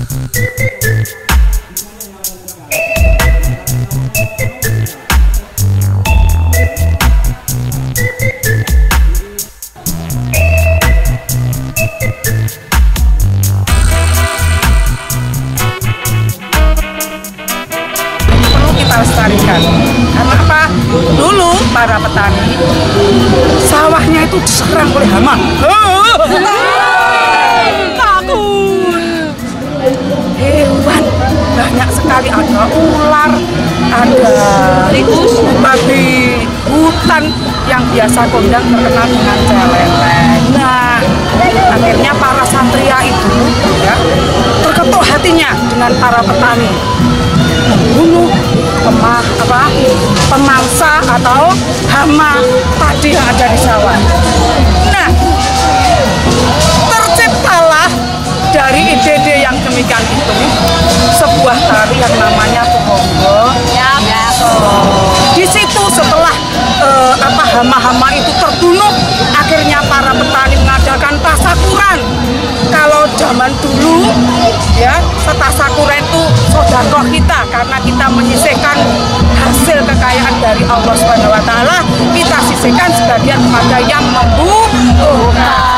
Lestarikan. Karena apa? Dulu para petani sawahnya itu diserang oleh hama. Takut. Hewan banyak sekali, ada ular, ada tikus, babi hutan yang biasa kondang terkenal dengan celeleng. Nah, akhirnya para satria itu ya terketuk hatinya dengan para petani, membunuh pemangsa atau hama tadi yang ada di sawah. Nah, terciptalah dari ide-ide yang demikian itu sebuah tari yang namanya Tuhonggo. Di situ setelah hama-hama itu terbunuh, akhirnya para petani mengadakan tasakuran. Kalau zaman dulu ya, tasakuran itu sedekah kita, karena kita menyisihkan hasil kekayaan dari Allah Subhanahu wa taala, kita sisihkan sebagian kepada yang membutuhkan.